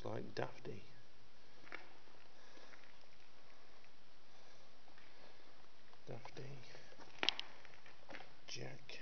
like Dafty. Dafty, Jack.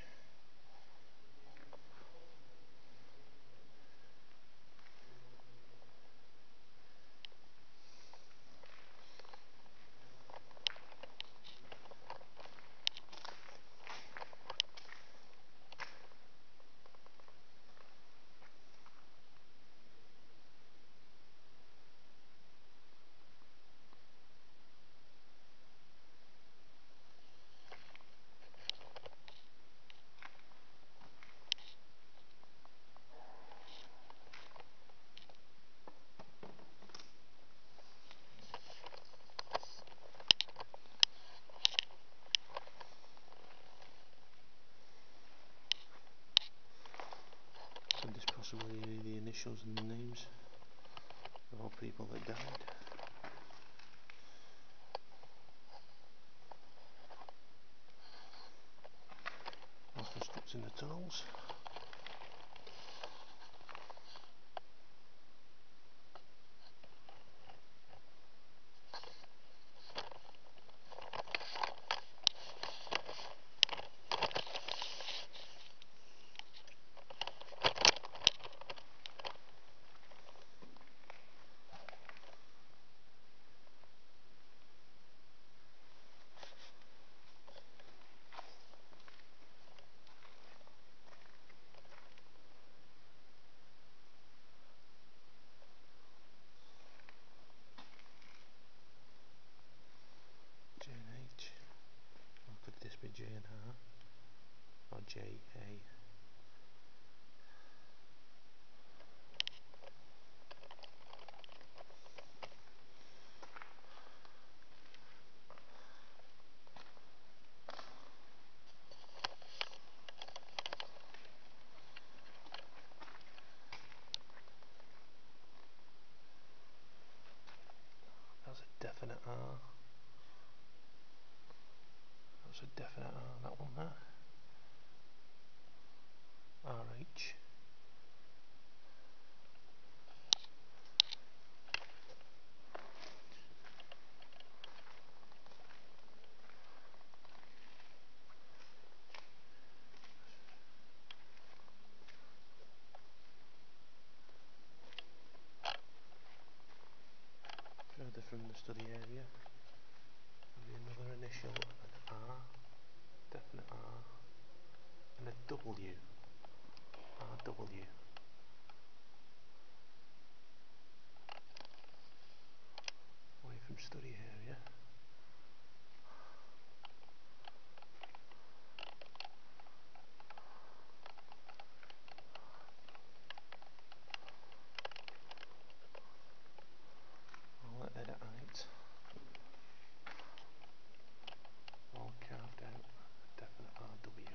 Could this possibly be the initials and the names of all people that died? Whilst constructing the tunnels. J and H. Or could this be J and R? Or J, A? That's a definite R. That's a definite R, that one there. RH. Further from the study area, there'll be another initial, an R, definite R, and a W. RW. Away from study area. I'll edit out. All carved out. Definite RW.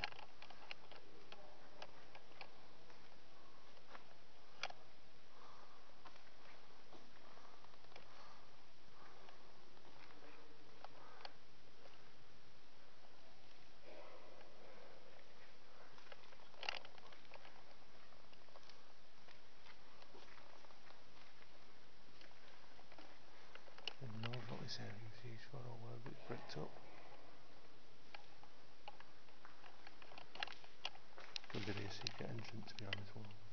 And knows what this area is used for or where it's bricked up. Could there be a secret entrance behind this wall?